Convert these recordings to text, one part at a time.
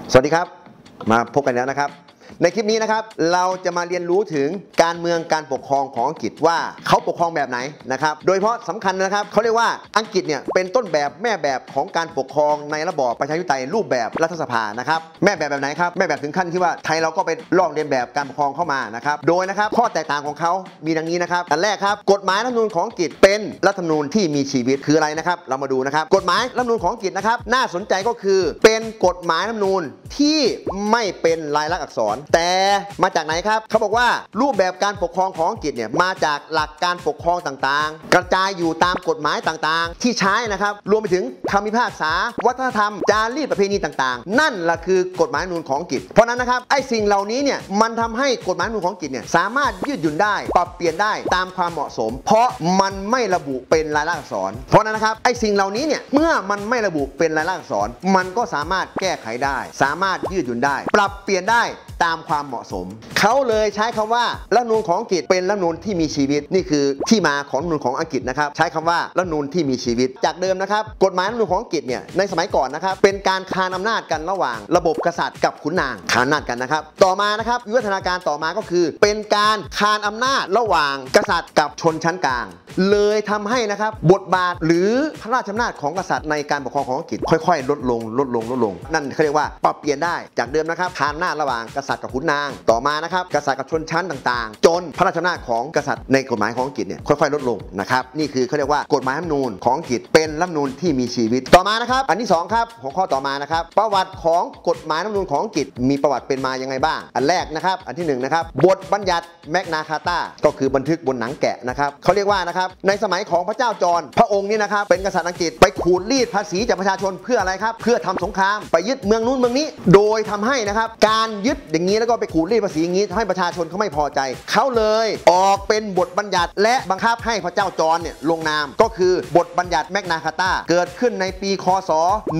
สวัสดีครับมาพบกันแล้วนะครับในคลิปนี้นะครับเราจะมาเรียนรู้ถึงการเมืองการปกครองของอังกฤษว่าเขาปกครองแบบไหนนะครับโดยเฉพาะสำคัญนะครับเขาเรียกว่าอังกฤษเนี่ยเป็นต้นแบบแม่แบบของการปกครองในระบอบประชาธิปไตยรูปแบบรัฐสภานะครับแม่แบบไหนครับแม่แบบถึงขั้นที่ว่าไทยเราก็ไปลอกเลียนแบบการปกครองเข้ามานะครับโดยนะครับข้อแตกต่างของเขามีดังนี้นะครับอันแรกครับกฎหมายรัฐธรรมนูญของอังกฤษเป็นรัฐธรรมนูญที่มีชีวิตคืออะไรนะครับเรามาดูนะครับกฎหมายรัฐธรรมนูญของอังกฤษนะครับน่าสนใจก็คือเป็นกฎหมายรัฐธรรมนูญที่ไม่เป็นลายลักษณ์อักษรแต่มาจากไหนครับเขาบอกว่ารูปแบบการปกครองของอังกฤษเนี่ยมาจากหลักการปกครองต่างๆกระจายอยู่ตามกฎหมายต่างๆที่ใช้นะครับรวมไปถึงคำพิพากษาวัฒนธรรมจารีตประเพณีต่างๆนั่นแหละคือกฎหมายรัฐธรรมนูญของอังกฤษเพราะนั้นนะครับไอ้สิ่งเหล่านี้เนี่ยมันทำให้กฎหมายรัฐธรรมนูญของอังกฤษเนี่ยสามารถยืดหยุ่นได้ปรับเปลี่ยนได้ตามความเหมาะสมเพราะมันไม่ระบุเป็นลายลักษณ์อักษรเพราะนั้นนะครับไอ้สิ่งเหล่านี้เนี่ยเมื่อมันไม่ระบุเป็นลายลักษณ์อักษรมันก็สามารถแก้ไขได้สามารถยืดหยุ่นได้ปรับเปลี่ยนได้ตามความเหมาะสมเขาเลยใช้คำว่ารัฐธรรมนูญของอังกฤษเป็นรัฐธรรมนูญที่มีชีวิตนี่คือที่มาของรัฐธรรมนูญของอังกฤษนะครับใช้คำว่ารัฐธรรมนูญที่มีชีวิตจากเดิมนะครับกฎหมายรัฐธรรมนูญของอังกฤษเนี่ยในสมัยก่อนนะครับเป็นการคานอำนาจกันระหว่างระบบกษัตริย์กับขุนนางคานอำนาจกันนะครับต่อมานะครับวิวัฒนาการต่อมาก็คือเป็นการคานอำนาจระหว่างกษัตริย์กับชนชั้นกลางเลยทำให้นะครับบทบาทหรือพระราชอำนาจของกษัตริย์ในการปกครองของอังกฤษค่อยๆลดลงนั่นเขาเรียกว่าปรับเปลี่ยนได้จากเดิมนะครับคานอำนาจระหว่างกษัตริย์กับขุนนางต่อมานะครับกษัตริย์กับชนชั้นต่างๆจนพระราชอำนาจของกษัตริย์ในกฎหมายของอังกฤษเนี่ยค่อยๆลดลงนะครับนี่คือเขาเรียกว่ากฎหมายรัฐธรรมนูญของอังกฤษเป็นรัฐธรรมนูญที่มีชีวิตต่อมานะครับอันที่2ครับหัวข้อต่อมานะครับประวัติของกฎหมายรัฐธรรมนูญของอังกฤษมีประวัติเป็นมายังไงบ้างอันแรกนะครับอันที่1นะครับบทบัญญัติแมกนาคาตาก็คือบันทึกบนหนังแกะนะครับเขาเรียกว่านะครับในสมัยของพระเจ้าจอห์นพระองค์นี่นะครับเป็นกษัตริย์อังกฤษไปขูดรีดภาษีจากประชาชนเพื่ออะไรครับเพื่อทำสงครามไปยึดเมืองนู้นเมืองนี้โดยทำให้นะครับการยึดอย่างนี้แล้วก็ไปขูดรีดภาษีอย่างนี้ทำให้ประชาชนเขาไม่พอใจเขาเลยออกเป็นบทบัญญัติและบังคับให้พระเจ้าจอห์นเนี่ยลงนามก็คือบทบัญญัติแมกนาคาตาเกิดขึ้นในปีคศ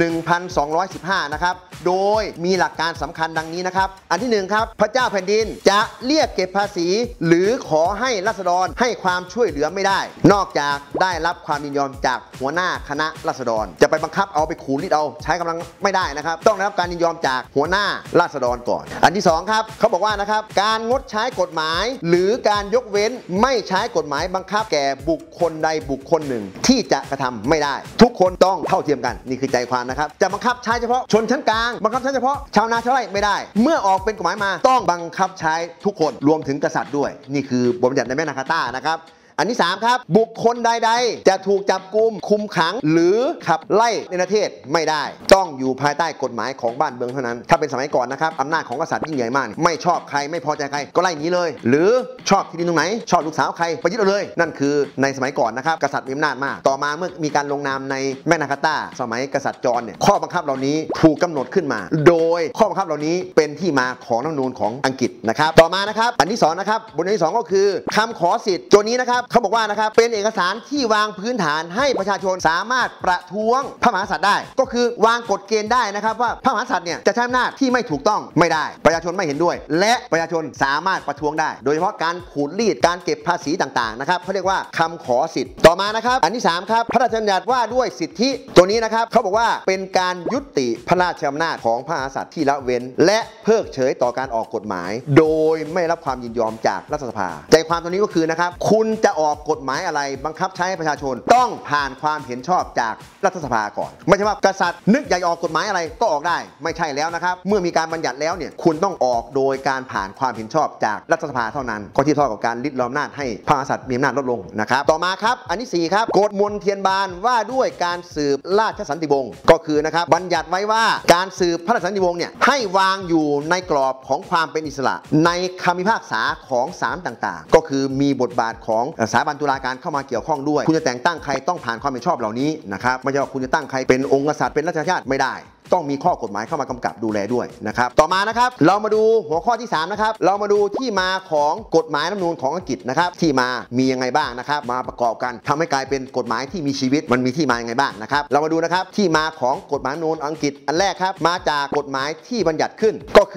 1215นะครับโดยมีหลักการสำคัญดังนี้นะครับอันที่1ครับพระเจ้าแผ่นดินจะเรียกเก็บภาษีหรือขอให้ราษฎรให้ความช่วยเหลือไม่ได้นอกจากได้รับความยินยอมจากหัวหน้าคณะราษฎรจะไปบังคับเอาไปขูดรีดเอาใช้กำลังไม่ได้นะครับต้องได้รับการยินยอมจากหัวหน้าราษฎรก่อนอันที่2ครับเขาบอกว่านะครับการงดใช้กฎหมายหรือการยกเว้นไม่ใช้กฎหมายบังคับแก่บุคคลใดบุคคลหนึ่งที่จะกระทำไม่ได้ทุกคนต้องเท่าเทียมกันนี่คือใจความนะครับจะบังคับใช้เฉพาะชนชั้นกลางบังคับใช้เฉพาะชาวนาชาวไร่ไม่ได้เมื่อออกเป็นกฎหมายมาต้องบังคับใช้ทุกคนรวมถึงกษัตริย์ด้วยนี่คือบทบัญญัติในแมกนาคาตานะครับอันที่3ครับบุคคลใดๆจะถูกจับกุมคุมขังหรือขับไล่ในประเทศไม่ได้ต้องอยู่ภายใต้กฎหมายของบ้านเมืองเท่านั้นถ้าเป็นสมัยก่อนนะครับอำนาจของกษัตริย์ยิ่งใหญ่มากไม่ชอบใครไม่พอใจใครก็ไล่หนีเลยหรือชอบที่ดินตรงไหนชอบลูกสาวใครไปยึดเอาเลยนั่นคือในสมัยก่อนนะครับกษัตริย์มีอำนาจมากต่อมาเมื่อมีการลงนามในแมกนาคาตาสมัยกษัตริย์จอห์นเนี่ยข้อบังคับเหล่านี้ถูกกำหนดขึ้นมาโดยข้อบังคับเหล่านี้เป็นที่มาของรัฐธรรมนูญของอังกฤษนะครับต่อมานะครับอันที่2นะครับบทที่2ก็คือคำขอสิทธิ์ตัวนี้นะครับเขาบอกว่านะครับเป็นเอกสารที่วางพื้นฐานให้ประชาชนสามารถประท้วงพระมหากษัตริย์ได้ก็คือวางกฎเกณฑ์ได้นะครับว่าพระมหากษัตริย์เนี่ยจะใช้อำนาจที่ไม่ถูกต้องไม่ได้ประชาชนไม่เห็นด้วยและประชาชนสามารถประท้วงได้โดยเฉพาะการขูดรีดการเก็บภาษีต่างๆนะครับเขาเรียกว่าคำขอสิทธิ์ต่อมานะครับอันที่3ครับพระราชบัญญัติว่าด้วยสิทธิตัวนี้นะครับเขาบอกว่าเป็นการยุติพระราชอำนาจของพระมหากษัตริย์ที่ละเว้นและเพิกเฉยต่อการออกกฎหมายโดยไม่รับความยินยอมจากรัฐสภาใจความตัวนี้ก็คือนะครับคุณจะออกกฎหมายอะไรบังคับใช้ประชาชนต้องผ่านความเห็นชอบจากรัฐสภาก่อนไม่ใช่ว่ากษัตริย์นึกอยากออกกฎหมายอะไรก็ออกได้ไม่ใช่แล้วนะครับเมื่อมีการบัญญัติแล้วเนี่ยคุณต้องออกโดยการผ่านความเห็นชอบจากรัฐสภาเท่านั้นก็ที่เท่ากับการริดรอนอำนาจให้พระมหากษัตริย์มีอำนาจลดลงนะครับต่อมาครับอันที่4ครับกฎมนเทียนบานว่าด้วยการสืบราชสันติวงศ์ก็คือนะครับบัญญัติไว้ว่าการสืบพระราชสันติวงศ์เนี่ยให้วางอยู่ในกรอบของความเป็นอิสระในคำพิพากษาของศาลต่างๆก็คือมีบทบาทของสถาบันตุลาการเข้ามาเกี่ยวข้องด้วยคุณจะแต่งตั้งใครต้องผ่านความเห็นชอบเหล่านี้นะครับไม่ใช่ว่าคุณจะตั้งใครเป็นองค์กษัตริย์เป็นรัชชาติไม่ได้ต้องมีข้อกฎหมายเข้ามากำกับดูแลด้วยนะครับต่อมานะครับเรามาดูหัวข้อที่3นะครับเรามาดูที่มาของกฎหมายรัฐธรรมนูญของอังกฤษนะครับที่มามียังไงบ้างนะครับมาประกอบกันทำให้กลายเป็นกฎหมายที่มีชีวิตมันมีที่มายังไงบ้างนะครับเรามาดูนะครับที่มาของกฎหมายรัฐธรรมนูญอังกฤษอันแรกครับมาจากกฎหมายที่บัญญัติขึ้นก็คือ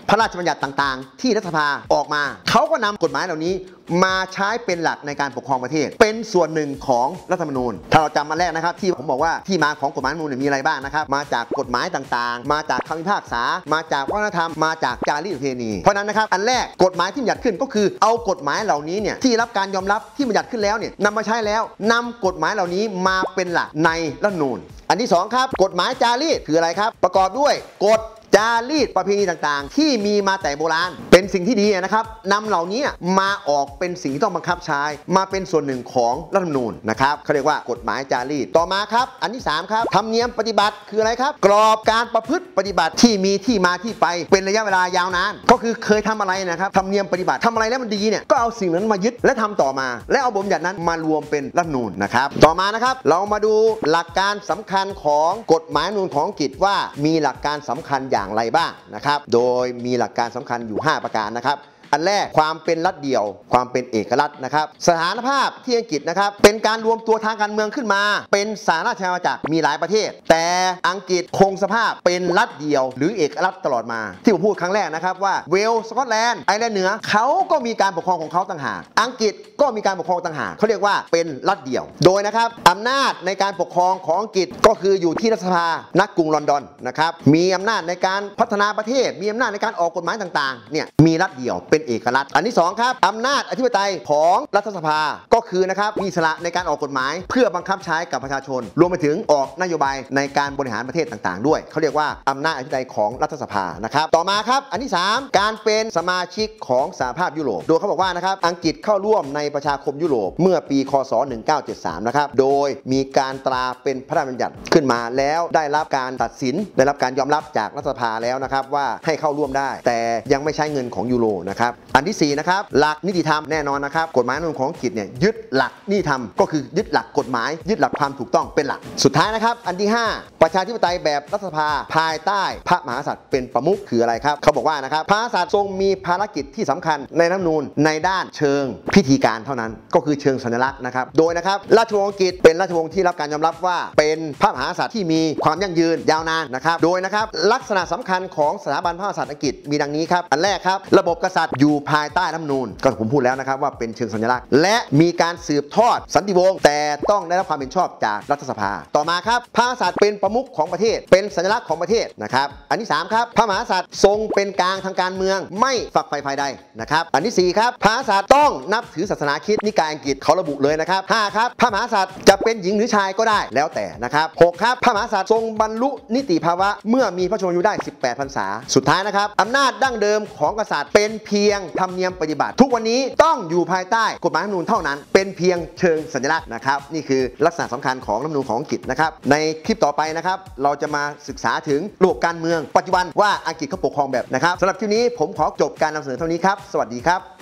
พระราชบัญญัติต่างๆที่รัฐสภาออกมาเขาก็นำกฎหมายเหล่านี้มาใช้เป็นหลักในการปกครองประเทศเป็นส่วนหนึ่งของรัฐธรรมนูญถ้าเราจำมาแรกนะครับที่ผมบอกว่าที่มาของกฎหมายรัฐธรรมนูญมีอะไรบ้างนะครับมาจากกฎหมายต่างๆมาจากคำพิพากษามาจากวัฒนธรรมมาจากจารีตประเพณีเพราะนั้นนะครับอันแรกกฎหมายที่บัญญัติขึ้นก็คือเอากฎหมายเหล่านี้เนี่ยที่รับการยอมรับที่บัญญัติขึ้นแล้วเนี่ยนำมาใช้แล้วนำกฎหมายเหล่านี้มาเป็นหลักในรัฐธรรมนูญอันที่2ครับกฎหมายจารีตคืออะไรครับประกอบด้วยกฎจารีตประเพณีต่างๆที่มีมาแต่โบราณเป็นสิ่งที่ดีนะครับนำเหล่านี้มาออกเป็นสิ่งที่ต้องบังคับใช้มาเป็นส่วนหนึ่งของรัฐธรรมนูญนะครับเขาเรียกว่ากฎหมายจารีตต่อมาครับอันที่3ครับธรรมเนียมปฏิบัติคืออะไรครับกรอบการประพฤติปฏิบัติที่มีที่มาที่ไปเป็นระยะเวลายาวนานก็คือเคยทำอะไรนะครับธรรมเนียมปฏิบัติทำอะไรแล้วมันดีเนี่ยก็เอาสิ่งนั้นมายึดและทำต่อมาและเอาบทบัญญัตินั้นมารวมเป็นรัฐธรรมนูญนะครับต่อมานะครับเรามาดูหลักการสำคัญของกฎหมายรัฐธรรมนูญของอังกฤษว่ามีหลักการสำคัญอย่างไรบ้างนะครับโดยมีหลักการสำคัญอยู่5ประการนะครับอันแรกความเป็นรัฐเดี่ยวความเป็นเอกรัฐนะครับสถานภาพที่อังกฤษนะครับเป็นการรวมตัวทางการเมืองขึ้นมาเป็นสหราชอาณาจักรมีหลายประเทศแต่อังกฤษคงสภาพเป็นรัฐเดี่ยวหรือเอกรัฐตลอดมาที่ผมพูดครั้งแรกนะครับว่าเวลส์สกอตแลนด์ไอร์แลนด์เหนือเขาก็มีการปกครองของเขาต่างหากอังกฤษก็มีการปกครองต่างหากเขาเรียกว่าเป็นรัฐเดี่ยวโดยนะครับอำนาจในการปกครองของอังกฤษก็คืออยู่ที่รัฐสภาณกรุงลอนดอนนะครับมีอำนาจในการพัฒนาประเทศมีอำนาจในการออกกฎหมายต่างๆเนี่ยมีรัฐเดี่ยวเป็นเอกรัฐอันที่2ครับอำนาจอธิปไตยของรัฐสภาก็คือนะครับมีอิสระในการออกกฎหมายเพื่อบังคับใช้กับประชาชนรวมไปถึงออกนโยบายในการบริหารประเทศต่างๆด้วยเขาเรียกว่าอำนาจอธิปไตยของรัฐสภานะครับต่อมาครับอันที่3การเป็นสมาชิกของสหภาพยุโรปโดยเขาบอกว่านะครับอังกฤษเข้าร่วมในประชาคมยุโรปเมื่อปีคศ1973นะครับโดยมีการตราเป็นพระราชบัญญัติขึ้นมาแล้วได้รับการตัดสินได้รับการยอมรับจากรัฐสภาแล้วนะครับว่าให้เข้าร่วมได้แต่ยังไม่ใช้เงินของยูโรนะครับอันที่4นะครับหลักนิติธรรมแน่นอนนะครับกฎหมายรัฐธรรมนูญของอังกฤษเนี่ยยึดหลักนิติธรรมก็คือยึดหลักกฎหมายยึดหลักความถูกต้องเป็นหลักสุดท้ายนะครับอันที่5ประชาธิปไตยแบบรัฐสภาภายใต้พระมหากษัตริย์เป็นประมุขคืออะไรครับเขาบอกว่านะครับพระมหากษัตริย์ทรงมีภารกิจที่สำคัญในรัฐธรรมนูญในด้านเชิงพิธีการเท่านั้นก็คือเชิงสัญลักษณ์นะครับโดยนะครับราชวงศ์อังกฤษเป็นราชวงศ์ที่รับการยอมรับว่าเป็นพระมหากษัตริย์ที่มีความยั่งยืนยาวนานนะครับโดยนะครับลักษณะสำคัญของสถาบันพระมหากษัตริย์อังกฤษมีดังนี้ครับอันแรกครับระบบกษัตริย์อยู่ภายใต้รัฐธรรมนูญก็ผมพูดแล้วนะครับว่าเป็นเชิงสัญลักษณ์และมีการสืบทอดสันติวงศ์แต่ต้องได้รับความเห็นชอบจากรัฐสภาต่อมาครับพระมหากษัตริย์เป็นประมุขของประเทศเป็นสัญลักษณ์ของประเทศนะครับอันที่3ครับพระมหากษัตริย์ทรงเป็นกลางทางการเมืองไม่ฝักใฝ่ฝ่ายใดนะครับอันที่4ครับพระมหากษัตริย์ต้องนับถือศาสนาคริสต์นิกายอังกฤษเขาระบุเลยนะครับ5ครับพระมหากษัตริย์จะเป็นหญิงหรือชายก็ได้แล้วแต่นะครับ6ครับพระมหากษัตริย์ทรงบรรลุนิติภาวะเมื่อมีพระชนมายุได้18พรรษาสุดท้ายนะครับอำนาจดั้งเดิมของกษัตริย์เป็นเพียงธรรมเนียมปฏิบัติทุกวันนี้ต้องอยู่ภายใต้กฎหมายรัฐธรรมนูญเท่านั้นเป็นเพียงเชิงสัญลักษณ์นะครับนี่คือลักษณะสำคัญของรัฐธรรมนูญของอังกฤษนะครับในคลิปต่อไปนะครับเราจะมาศึกษาถึงระบบการเมืองปัจจุบันว่าอังกฤษเขาปกครองแบบนะครับสำหรับคลิปนี้ผมขอจบการนำเสนอเท่านี้ครับสวัสดีครับ